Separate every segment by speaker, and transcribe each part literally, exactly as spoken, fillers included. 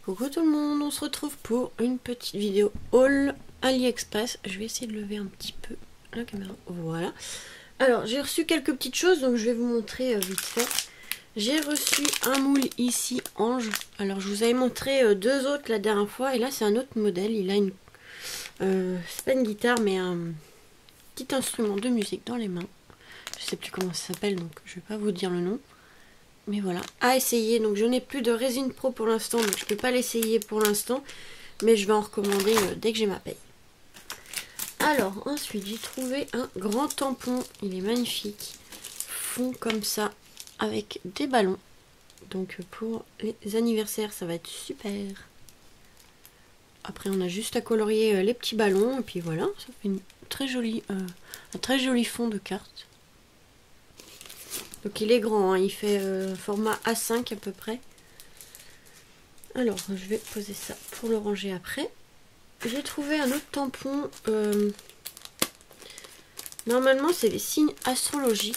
Speaker 1: Coucou tout le monde, on se retrouve pour une petite vidéo haul AliExpress. Je vais essayer de lever un petit peu la caméra, voilà. Alors j'ai reçu quelques petites choses, donc je vais vous montrer euh, vite fait. J'ai reçu un moule ici, Ange. Alors je vous avais montré euh, deux autres la dernière fois, et là c'est un autre modèle. Il a une, euh, c'est pas une guitare mais un petit instrument de musique dans les mains. Je sais plus comment ça s'appelle, donc je vais pas vous dire le nom. Mais voilà, à essayer. Donc je n'ai plus de résine pro pour l'instant, donc je peux pas l'essayer pour l'instant. Mais je vais en recommander euh, dès que j'ai ma paye. Alors ensuite j'ai trouvé un grand tampon. Il est magnifique. Fond comme ça avec des ballons. Donc pour les anniversaires ça va être super. Après on a juste à colorier euh, les petits ballons. Et puis voilà, ça fait une très jolie, euh, un très joli fond de carte. Donc il est grand, hein, il fait euh, format A cinq à peu près. Alors je vais poser ça pour le ranger après. J'ai trouvé un autre tampon. Euh, normalement c'est les signes astrologiques.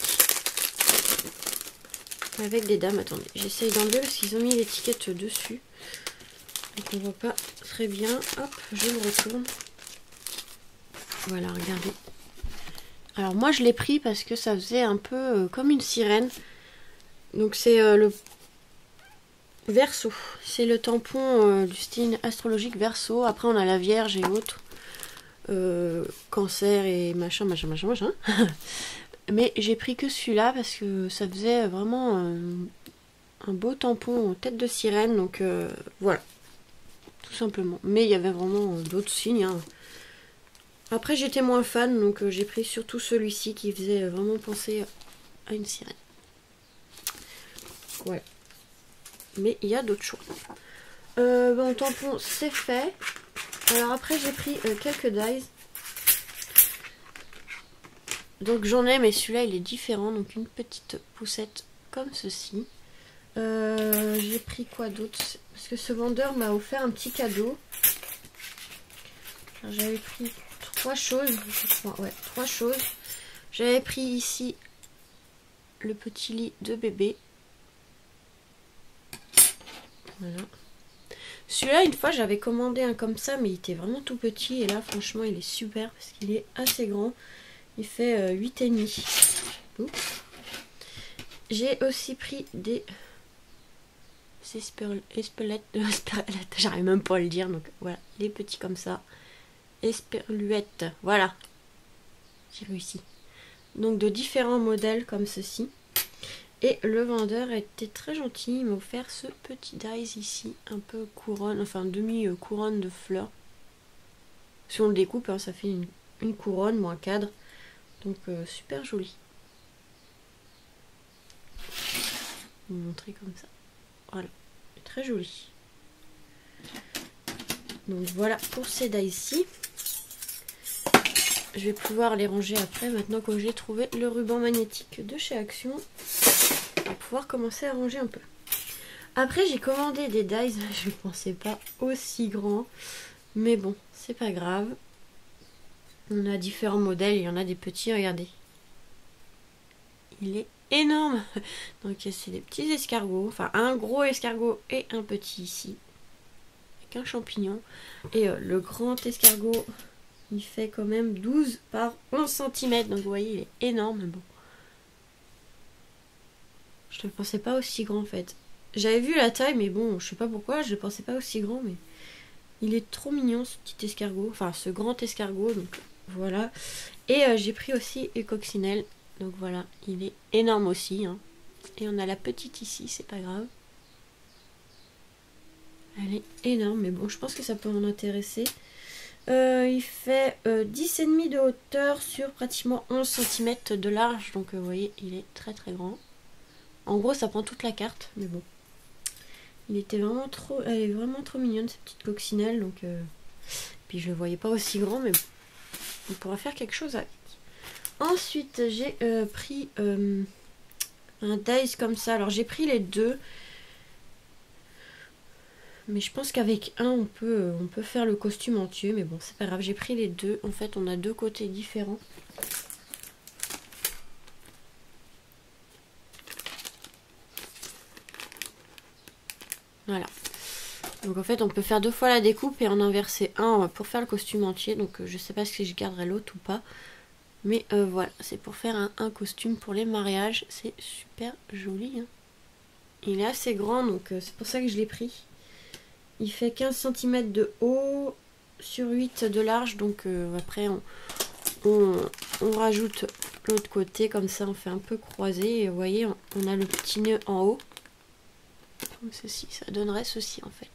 Speaker 1: Avec des dames. Attendez, j'essaye d'enlever parce qu'ils ont mis l'étiquette dessus. Donc on voit pas très bien. Hop, je le retourne. Voilà, regardez. Alors moi je l'ai pris parce que ça faisait un peu euh, comme une sirène. Donc c'est euh, le Verseau. C'est le tampon euh, du style astrologique Verseau. Après on a la Vierge et autres. Euh, cancer et machin, machin, machin, machin. Mais j'ai pris que celui-là parce que ça faisait vraiment euh, un beau tampon en tête de sirène. Donc euh, voilà. Tout simplement. Mais il y avait vraiment euh, d'autres signes. Hein. Après j'étais moins fan, donc euh, j'ai pris surtout celui-ci qui faisait vraiment penser à une sirène. Voilà. Mais il y a d'autres choses. Euh, bon, tampon c'est fait. Alors après j'ai pris euh, quelques dies. Donc j'en ai, mais celui-là il est différent. Donc une petite poussette comme ceci. Euh, j'ai pris quoi d'autre? Parce que ce vendeur m'a offert un petit cadeau. J'avais pris trois choses, je crois. Ouais, trois choses. J'avais pris ici le petit lit de bébé. Voilà. Celui-là, une fois, j'avais commandé un comme ça, mais il était vraiment tout petit. Et là, franchement, il est super parce qu'il est assez grand. Il fait euh, huit virgule cinq. J'ai aussi pris des espelettes. J'arrive même pas à le dire. Donc voilà, les petits comme ça. Esperluettes, voilà, j'ai réussi. Donc de différents modèles comme ceci. Et le vendeur était très gentil, il m'a offert ce petit dies ici, un peu couronne, enfin demi couronne de fleurs. Si on le découpe, hein, ça fait une, une couronne ou un cadre. Donc euh, super joli. Je vais vous montrer comme ça. Voilà, très joli. Donc voilà pour ces dies ici. Je vais pouvoir les ranger après, maintenant que j'ai trouvé le ruban magnétique de chez Action. On va pouvoir commencer à ranger un peu. Après, j'ai commandé des dies. Je ne pensais pas aussi grand. Mais bon, c'est pas grave. On a différents modèles. Il y en a des petits, regardez. Il est énorme. Donc, c'est des petits escargots. Enfin, un gros escargot et un petit ici. Avec un champignon. Et euh, le grand escargot... il fait quand même douze par onze centimètres. Donc vous voyez, il est énorme. Bon. Je ne pensais pas aussi grand en fait. J'avais vu la taille, mais bon, je sais pas pourquoi, je ne pensais pas aussi grand. Mais il est trop mignon ce petit escargot. Enfin, ce grand escargot. Donc voilà. Et euh, j'ai pris aussi une coccinelle. Donc voilà, il est énorme aussi. Hein. Et on a la petite ici, c'est pas grave. Elle est énorme, mais bon, je pense que ça peut en intéresser. Euh, il fait euh, dix virgule cinq de hauteur sur pratiquement onze centimètres de large. Donc euh, vous voyez, il est très très grand. En gros, ça prend toute la carte. Mais bon. Il était vraiment trop... Elle est vraiment trop mignonne, cette petite coccinelle. Donc, euh... puis je ne le voyais pas aussi grand. Mais bon. On pourra faire quelque chose avec. Ensuite, j'ai euh, pris euh, un dies comme ça. Alors j'ai pris les deux. Mais je pense qu'avec un, on peut, on peut faire le costume entier. Mais bon, c'est pas grave. J'ai pris les deux. En fait, on a deux côtés différents. Voilà. Donc en fait on peut faire deux fois la découpe et en inverser un pour faire le costume entier. Donc euh, je sais pas si je garderai l'autre ou pas. Mais euh, voilà, c'est pour faire un, un costume pour les mariages. C'est super joli. Hein. Il est assez grand, donc euh, c'est pour ça que je l'ai pris. Il fait quinze centimètres de haut sur huit de large. Donc euh, après on, on, on rajoute l'autre côté. Comme ça on fait un peu croisé. Et vous voyez, on, on a le petit nœud en haut. Comme ceci, ça donnerait ceci en fait.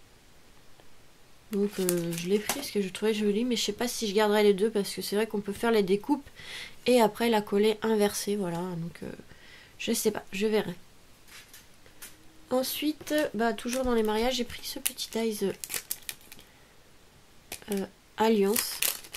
Speaker 1: Donc euh, je l'ai pris parce que je trouvais joli, mais je sais pas si je garderai les deux parce que c'est vrai qu'on peut faire les découpes et après la coller inversée, voilà. Donc euh, je sais pas, je verrai. Ensuite, bah toujours dans les mariages, j'ai pris ce petit dies euh, Alliance.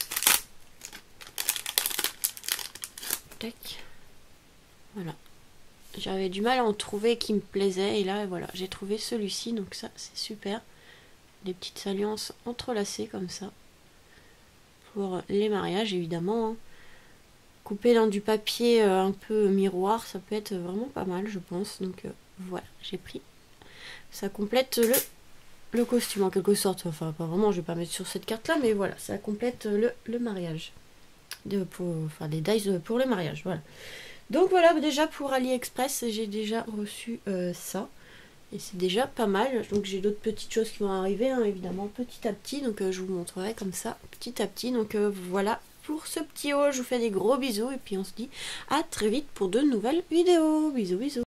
Speaker 1: Tac. Voilà. J'avais du mal à en trouver qui me plaisait et là voilà, j'ai trouvé celui-ci, donc ça c'est super. Des petites alliances entrelacées comme ça pour les mariages évidemment. Hein. Coupé dans du papier euh, un peu miroir, ça peut être vraiment pas mal je pense. Donc euh, voilà, j'ai pris. Ça complète le, le costume en quelque sorte. Enfin pas vraiment, je vais pas mettre sur cette carte là, mais voilà, ça complète le, le mariage. De, pour, enfin des dies pour le mariage, voilà. Donc voilà, déjà pour AliExpress, j'ai déjà reçu euh, ça. Et c'est déjà pas mal. Donc j'ai d'autres petites choses qui vont arriver, hein, évidemment, petit à petit. Donc euh, je vous montrerai comme ça, petit à petit. Donc euh, voilà pour ce petit haul. Je vous fais des gros bisous. Et puis on se dit à très vite pour de nouvelles vidéos. Bisous, bisous.